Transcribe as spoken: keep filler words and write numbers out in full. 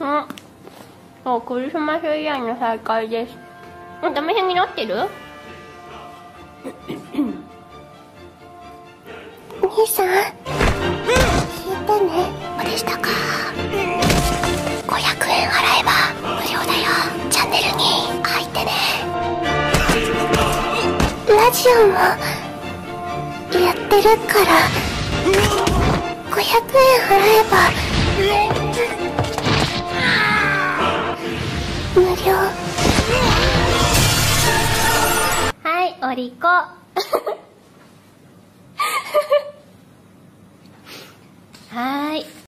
ん。そう、クリスマスイヤーの再開です。もうダメへんになってる？ 兄さん、聞いてね。どうでしたか？ごひゃくえん払えば無料だよ。チャンネルに入ってね。ラジオもやってるからごひゃくえん払えば無料。 はい、お利口。はーい。